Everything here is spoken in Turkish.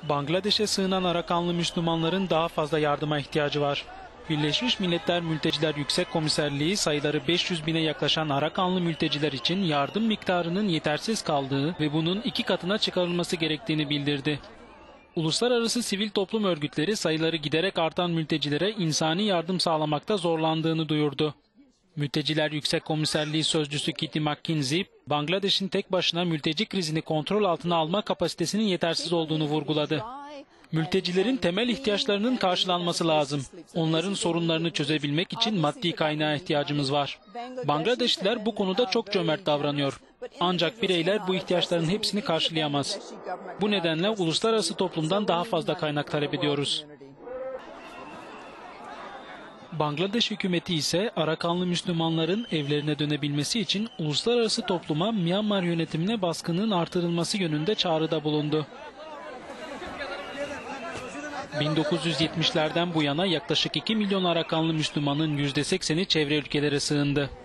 Bangladeş'e sığınan Arakanlı Müslümanların daha fazla yardıma ihtiyacı var. Birleşmiş Milletler Mülteciler Yüksek Komiserliği sayıları 500 bine yaklaşan Arakanlı mülteciler için yardım miktarının yetersiz kaldığı ve bunun 2 katına çıkarılması gerektiğini bildirdi. Uluslararası sivil toplum örgütleri sayıları giderek artan mültecilere insani yardım sağlamakta zorlandığını duyurdu. Mülteciler Yüksek Komiserliği Sözcüsü Kitty McKenzie, Bangladeş'in tek başına mülteci krizini kontrol altına alma kapasitesinin yetersiz olduğunu vurguladı. Mültecilerin temel ihtiyaçlarının karşılanması lazım. Onların sorunlarını çözebilmek için maddi kaynağa ihtiyacımız var. Bangladeşliler bu konuda çok cömert davranıyor. Ancak bireyler bu ihtiyaçların hepsini karşılayamaz. Bu nedenle uluslararası toplumdan daha fazla kaynak talep ediyoruz. Bangladeş hükümeti ise Arakanlı Müslümanların evlerine dönebilmesi için uluslararası topluma Myanmar yönetimine baskının artırılması yönünde çağrıda bulundu. 1970'lerden bu yana yaklaşık 2 milyon Arakanlı Müslümanın %80'i çevre ülkelere sığındı.